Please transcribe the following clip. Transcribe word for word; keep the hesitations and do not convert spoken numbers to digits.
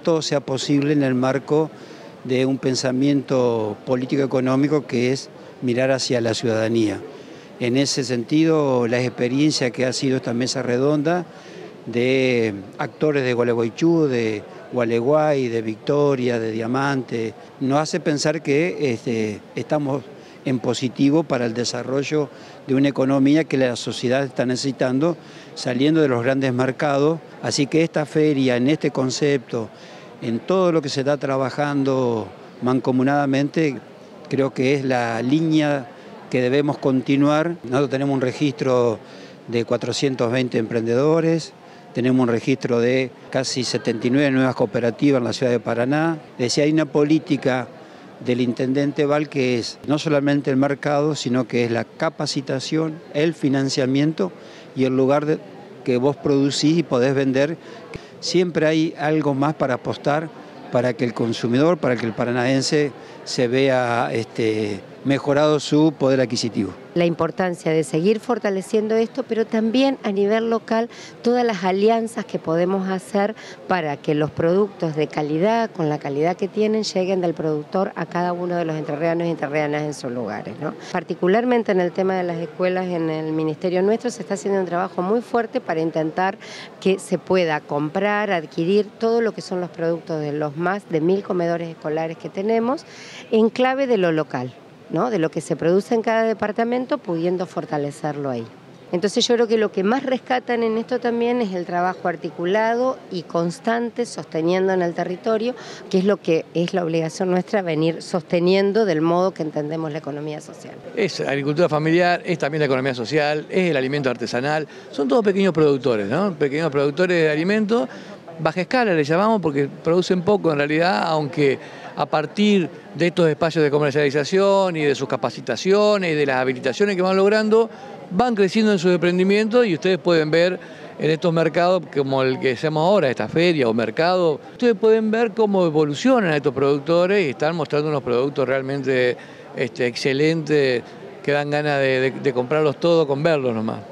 todo sea posible en el marco de un pensamiento político-económico que es mirar hacia la ciudadanía. En ese sentido, la experiencia que ha sido esta mesa redonda de actores de Gualeguaychú, de Gualeguay, de Victoria, de Diamante, nos hace pensar que este, estamos en positivo para el desarrollo de una economía que la sociedad está necesitando, saliendo de los grandes mercados. Así que esta feria, en este concepto, en todo lo que se está trabajando mancomunadamente, creo que es la línea que debemos continuar. Nosotros tenemos un registro de cuatrocientos veinte emprendedores, tenemos un registro de casi setenta y nueve nuevas cooperativas en la ciudad de Paraná. Es decir, hay una política del intendente Val que es no solamente el mercado, sino que es la capacitación, el financiamiento y el lugar de, que vos producís y podés vender. Siempre hay algo más para apostar para que el consumidor, para que el paranaense se vea este, mejorado su poder adquisitivo. La importancia de seguir fortaleciendo esto, pero también a nivel local todas las alianzas que podemos hacer para que los productos de calidad, con la calidad que tienen, lleguen del productor a cada uno de los entrerrianos y entrerrianas en sus lugares, ¿no? Particularmente en el tema de las escuelas, en el ministerio nuestro se está haciendo un trabajo muy fuerte para intentar que se pueda comprar, adquirir todo lo que son los productos de los más de mil comedores escolares que tenemos en clave de lo local, ¿no? De lo que se produce en cada departamento, pudiendo fortalecerlo ahí. Entonces yo creo que lo que más rescatan en esto también es el trabajo articulado y constante, sosteniendo en el territorio, que es lo que es la obligación nuestra, venir sosteniendo del modo que entendemos la economía social. Es agricultura familiar, es también la economía social, es el alimento artesanal, son todos pequeños productores, ¿no? Pequeños productores de alimentos, baja escala le llamamos porque producen poco en realidad, aunque a partir de estos espacios de comercialización y de sus capacitaciones y de las habilitaciones que van logrando, van creciendo en sus emprendimientos y ustedes pueden ver en estos mercados como el que hacemos ahora, esta feria o mercado, ustedes pueden ver cómo evolucionan estos productores y están mostrando unos productos realmente este, excelentes que dan ganas de, de, de comprarlos todos con verlos nomás.